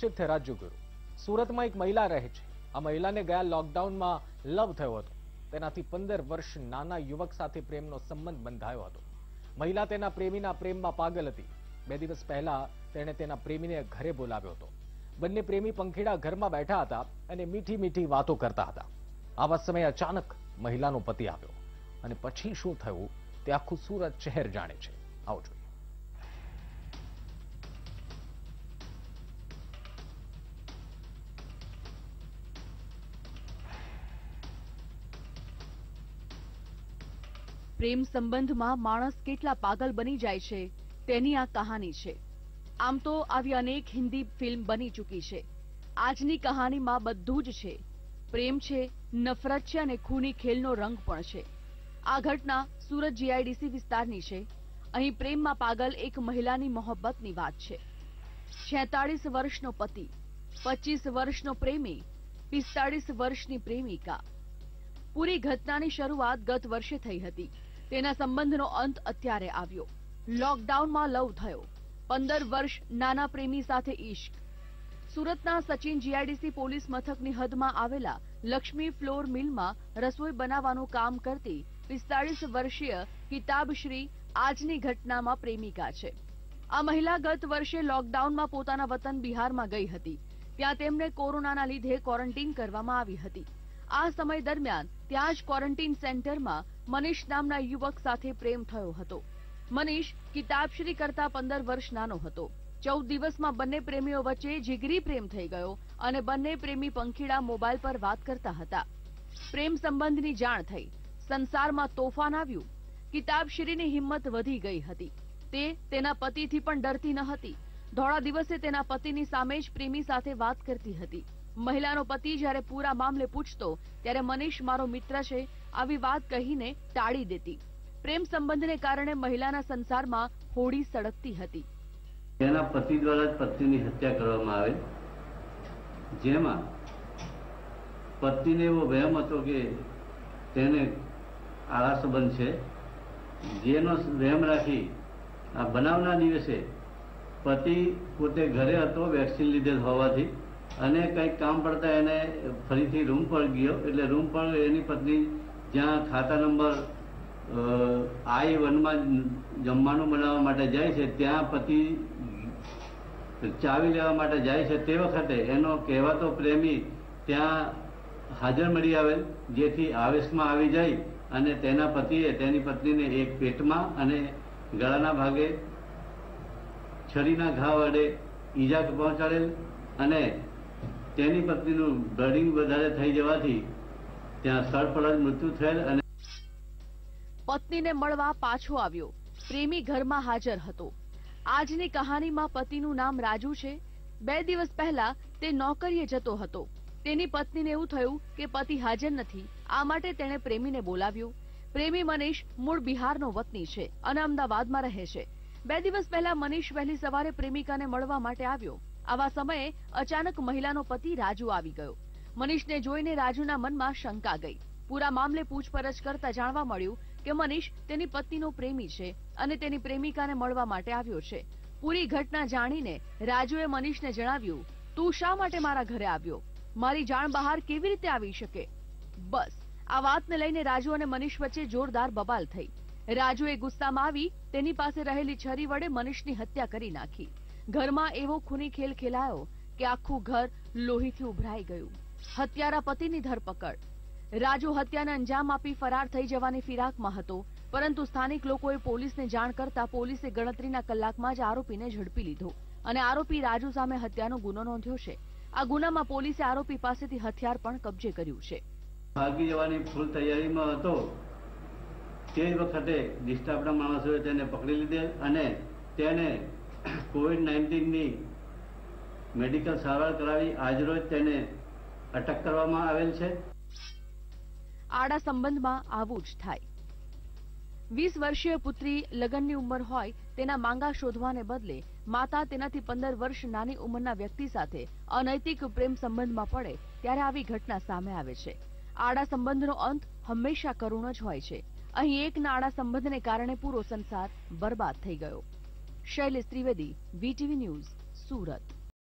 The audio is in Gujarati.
નિશ્ચિત છે રાજ્યગુરુ। સુરતમાં એક મહિલા રહે છે। આ મહિલાને ગયા લોકડાઉનમાં લવ થયો હતો। તેનાથી 15 વર્ષ નાના યુવક સાથે પ્રેમનો સંબંધ બંધાયો હતો। મહિલા તેના પ્રેમીના પ્રેમમાં પાગલ હતી। 2 દિવસ પહેલા તેણે તેના પ્રેમીને ઘરે બોલાવ્યો હતો। બંને પ્રેમી પંખીડા ઘરમાં બેઠા હતા અને મીઠી મીઠી વાતો કરતા હતા। આવા સમયે અચાનક મહિલાનો પતિ આવ્યો અને પછી શું થયું તે આખું સુરત શહેર જાણે છે। આવો જોઈએ। પ્રેમ સંબંધમાં માણસ કેટલા પાગલ બની જાય છે તેની આ કહાની છે। આમ તો આવી અનેક હિન્દી ફિલ્મ બની ચૂકી છે। આજની કહાનીમાં બધું જ છે। પ્રેમ છે, નફરત છે અને ખૂની ખેલનો રંગ પણ છે। આ ઘટના સુરત જીઆઈડીસી વિસ્તારની છે। અહીં પ્રેમમાં પાગલ એક મહિલાની મોહબ્બતની વાત છે। 46 વર્ષનો પતિ, 25 વર્ષનો પ્રેમી, 45 વર્ષની પ્રેમિકા। પૂરી ઘટનાની શરૂઆત ગત વર્ષે થઈ હતી। તેના સંબંધનો અંત અત્યારે આવ્યો। લોકડાઉનમાં લવ થયો। 15 વર્ષ નાના પ્રેમી સાથે ઇશ્ક। સુરતના સચિન જીઆઈડીસી પોલીસ મથકની હદમાં આવેલા લક્ષ્મી ફ્લોર મિલમાં રસોઈ બનાવવાનું કામ કરતી 45 વર્ષીય કિતાબશ્રી આજની ઘટનામાં પ્રેમિકા છે। આ મહિલા ગત વર્ષે લોકડાઉનમાં પોતાના વતન બિહારમાં ગઈ હતી। ત્યાં તેમને કોરોનાના લીધે ક્વોરન્ટીન કરવામાં આવી હતી। આ સમય દરમિયાન ત્યાં જ ક્વોરન્ટીન સેન્ટરમાં મનીષ નામના યુવક સાથે પ્રેમ થયો હતો। મનીષ કિતાબશ્રી કરતા 15 વર્ષ નાનો હતો। 14 દિવસમાં બંને પ્રેમીઓ વચ્ચે જીગરી પ્રેમ થઈ ગયો અને બંને પ્રેમી પંખીડા મોબાઈલ પર વાત કરતા હતા। પ્રેમ સંબંધની જાણ થઈ, સંસારમાં તોફાન આવ્યું। કિતાબશ્રીની હિંમત વધી ગઈ હતી। તે તેના પતિથી પણ ડરતી ન હતી। ધોળા દિવસે તેના પતિની સામે જ પ્રેમી સાથે વાત કરતી હતી। મહિલાનો પતિ જ્યારે પૂરા મામલે પૂછતો ત્યારે મનીષ મારો મિત્ર છે આવી વાત કહીને ટાળી દેતી। પ્રેમ સંબંધને કારણે મહિલાના સંસારમાં હોડી સળગતી હતી। તેના પતિ દ્વારા જ પત્નીની હત્યા કરવામાં આવેલ, જેમાં પત્નીને એવો વહેમ હતો કે તેને આળા સંબંધ છે, જેનો વહેમ રાખી આ બનાવના દિવસે પતિ પોતે ઘરે હતો વેક્સિન લીધેલ હોવાથી અને કંઈક કામ પડતા એને ફરીથી રૂમ પર ગયો। એટલે રૂમ પર એની પત્ની જ્યાં ખાતા નંબર I-1માં જમવાનું બનાવવા માટે જાય છે ત્યાં પતિ ચાવી લેવા માટે જાય છે। તે વખતે એનો કહેવાતો પ્રેમી ત્યાં હાજર મળી આવેલ, જેથી આવેશમાં આવી જાય અને તેના પતિએ તેની પત્નીને એક પેટમાં અને ગળાના ભાગે છરીના ઘા વડે ઈજા પહોંચાડેલ અને તેની પત્નીનું બ્લીડિંગ વધારે થઈ જવાથી ત્યાં સ્થળ પર જ મૃત્યુ થયેલ અને પત્નીને મળવા પાછો આવ્યો। પ્રેમી ઘરમાં હાજર હતો। આજની કહાનીમાં પતિનું નામ રાજુ છે। 2 દિવસ પહેલા તે નોકરીએ જતો હતો। તેની પત્નીને એવું થયું કે પતિ હાજર નથી, આ માટે તેણે પ્રેમીને બોલાવ્યો। પ્રેમી મનીષ મૂળ બિહારનો વતની છે અને અમદાવાદમાં રહે છે। 2 દિવસ પહેલા મનીષ વહેલી સવારે પ્રેમિકાને મળવા માટે આવ્યો। આવા સમયે અચાનક મહિલાનો પતિ રાજુ આવી ગયો। મનીષને જોઈને રાજુના મનમાં શંકા ગઈ। પૂરા મામલે પૂછપરછ કરતા જાણવા મળ્યું કે મનીષ તેની પત્નીનો પ્રેમી છે અને તેની પ્રેમિકાને મળવા માટે આવ્યો છે। પૂરી ઘટના જાણીને રાજુએ મનીષને જણાવ્યું, તું શા માટે મારા ઘરે આવ્યો? મારી જાણ બહાર કેવી રીતે આવી શકે? બસ આ વાતને લઈને રાજુ અને મનીષ વચ્ચે જોરદાર બબાલ થઈ। રાજુએ ગુસ્સામાં આવી તેની પાસે રહેલી છરી વડે મનીષની હત્યા કરી નાખી। ઘરમાં એવો ખૂની ખેલ ખેલાયો કે આખું ઘર લોહીથી ઉભરાઈ ગયું। હત્યારા પતિની ધરપકડ। રાજુ હત્યાને અંજામ આપી ફરાર થઈ જવાની ફિરાકમાં હતો, પરંતુ સ્થાનિક લોકોએ પોલીસને જાણ કરતા પોલીસે ગણતરીના કલાકમાં જ આરોપીને ઝડપી લીધો અને આરોપી રાજુ સામે હત્યાનો ગુનો નોંધ્યો છે। આ ગુનામાં પોલીસે આરોપી પાસેથી હથિયાર પણ કબજે કર્યું છે। ભાગી જવાની ફૂલ તૈયારીમાં હતો તે વખતે ડિસ્ટાફના માણસોએ તેને પકડી લીધેલ અને તેને COVID-19ની મેડિકલ સારવાર કરાવી આજરોજ તેને અટક કરવામાં આવેલ છે। આડા સંબંધમાં આવું જ થાય। 20 વર્ષીય પુત્રી લગ્નની ઉંમર હોય તેના માંગા શોધવાને બદલે માતા તેનાથી 15 વર્ષ નાની ઉંમરના વ્યક્તિ સાથે અનૈતિક પ્રેમ સંબંધમાં પડે ત્યારે આવી ઘટના સામે આવે છે। આડા સંબંધનો અંત હંમેશા કરુણ જ હોય છે। અહીં એકના આડા સંબંધને કારણે પૂરો સંસાર બરબાદ થઈ ગયો। Shailesh Trivedi, VTV news, Surat.